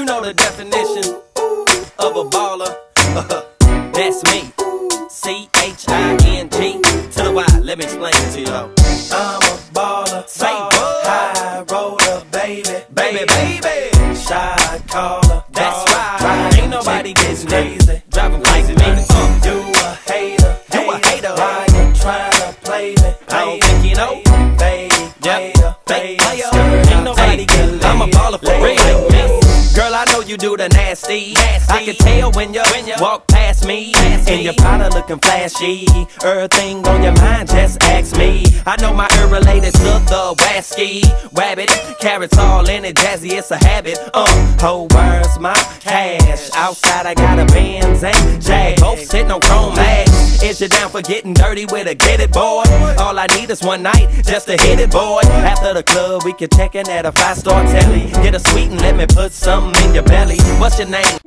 You know the definition of a baller. That's me. C-H-I-N-G to the Y. Let me explain it to y'all. I'm a baller, Say what? high roller, baby, Baby. shot caller. That's right. Ain't nobody getting crazy. Driving like me. You a hater, why you tryna play me? I don't think you know. Fake Fake player, player. Ain't nobody getting. I'm a baller for real. Girl, I know you do the nasty. I can tell when you walk past me. And your powder looking flashy. Everything on your mind, just ask me. I know my herb related to the wasky. Rabbit, carrots all in it, jazzy, it's a habit. Whole world's my cash. Outside I got a Benz and Jag. Both sitting on chrome mags. Is you down for getting dirty with a get it, boy? All I need is one night just to hit it, boy. After the club, we can check in at a 5-star telly. Get a sweet and let me put something in your belly. What's your name?